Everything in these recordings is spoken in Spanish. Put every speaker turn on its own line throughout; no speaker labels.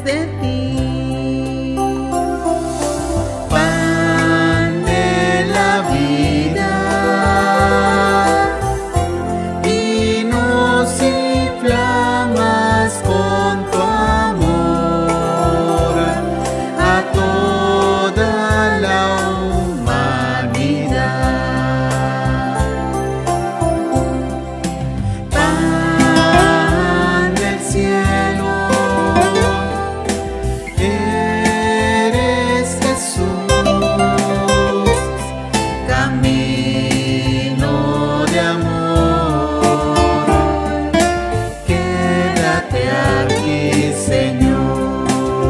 de ti. Pan de la vida, vinos y flamas con tu amor a toda la humanidad. Pan del cielo, eres Jesús, camino de amor. Quédate aquí, Señor.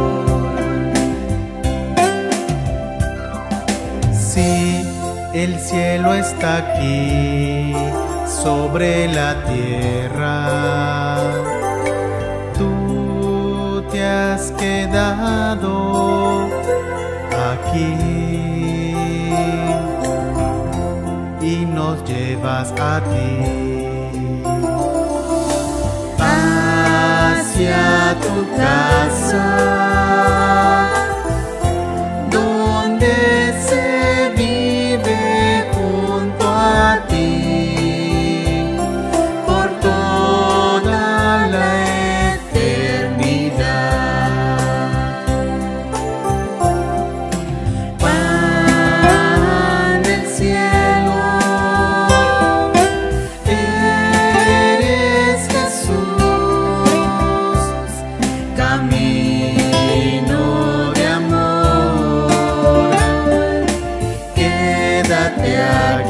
Sí, el cielo está aquí sobre la tierra. Tú te has quedado aquí y nos llevas a ti hacia tu casa, donde se vive junto a ti por toda la eternidad. Pan del cielo, eres Jesús, camino de amor. Quédate aquí.